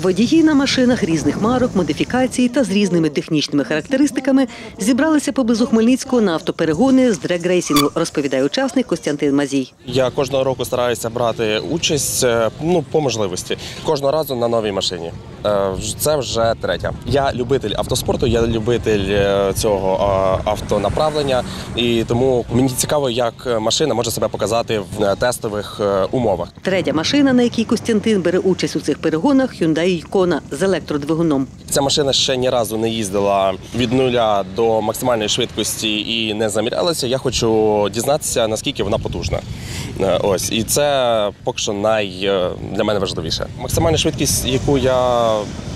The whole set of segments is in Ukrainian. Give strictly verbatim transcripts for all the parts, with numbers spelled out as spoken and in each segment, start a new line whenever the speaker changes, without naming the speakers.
Водії на машинах різних марок, модифікацій та з різними технічними характеристиками зібралися поблизу Хмельницького на автоперегони з дрек-рейсінгу, розповідає учасник Костянтин Мазій.
Я кожного року стараюся брати участь, ну, по можливості. Кожного разу на новій машині. Це вже третя. Я любитель автоспорту, я любитель цього автонаправлення, і тому мені цікаво, як машина може себе показати в тестових умовах.
Третя машина, на якій Костянтин бере участь у цих перегонах – Hyundai Kona з електродвигуном.
Ця машина ще ні разу не їздила від нуля до максимальної швидкості і не замірялася. Я хочу дізнатися, наскільки вона потужна. Ось. І це поки що най, для мене важливіше. Максимальна швидкість, яку я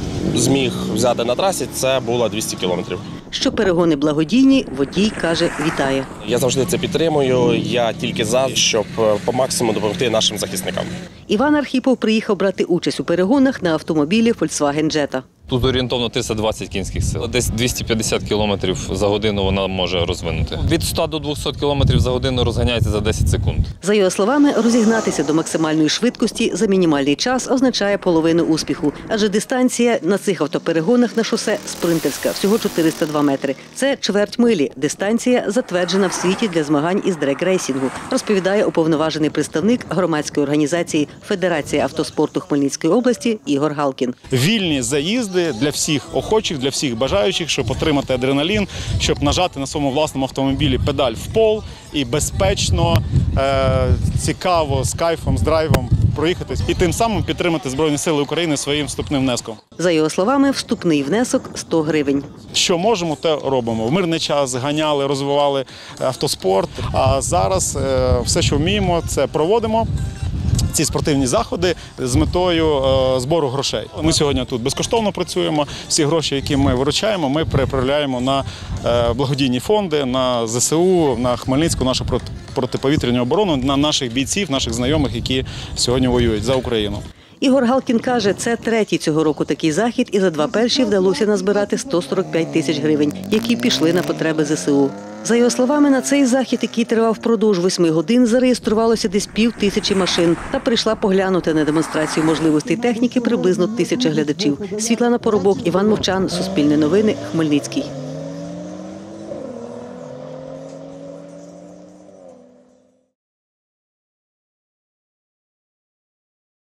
зміг взяти на трасі, це було двісті кілометрів.
Що перегони благодійні, водій каже, вітає.
Я завжди це підтримую, я тільки за, щоб по максимуму допомогти нашим захисникам.
Іван Архіпов приїхав брати участь у перегонах на автомобілі Volkswagen Jetta.
Тут орієнтовно триста двадцять кінських сил. Десь двісті п'ятдесят кілометрів за годину вона може розвинути. Від ста до двохсот кілометрів за годину розганяється за десять секунд.
За його словами, розігнатися до максимальної швидкості за мінімальний час означає половину успіху. Адже дистанція на цих автоперегонах на шосе спринтерська, всього чотириста два метри. Це чверть милі. Дистанція затверджена в світі для змагань із дрек-рейсінгу, розповідає уповноважений представник громадської організації Федерація автоспорту Хмельницької області Ігор Галкін.
Вільні заїзди для всіх охочих, для всіх бажаючих, щоб отримати адреналін, щоб нажати на своєму власному автомобілі педаль в пол і безпечно, е цікаво, з кайфом, з драйвом проїхатись і тим самим підтримати Збройні Сили України своїм вступним внеском.
За його словами, вступний внесок – сто гривень.
Що можемо, те робимо. В мирний час ганяли, розвивали автоспорт, а зараз е все, що вміємо, це проводимо. Ці спортивні заходи з метою е, збору грошей. Ми сьогодні тут безкоштовно працюємо. Всі гроші, які ми виручаємо, ми переправляємо на е, благодійні фонди, на зе се у, на Хмельницьку, нашу проти, протиповітряну оборону, на наших бійців, наших знайомих, які сьогодні воюють за Україну.
Ігор Галкін каже, це третій цього року такий захід, і за два перші вдалося назбирати сто сорок п'ять тисяч гривень, які пішли на потреби зе се у. За його словами, на цей захід, який тривав впродовж восьми годин, зареєструвалося десь пів тисячі машин. Та прийшла поглянути на демонстрацію можливостей техніки приблизно тисяча глядачів. Світлана Поробок, Іван Мовчан, Суспільне новини, Хмельницький.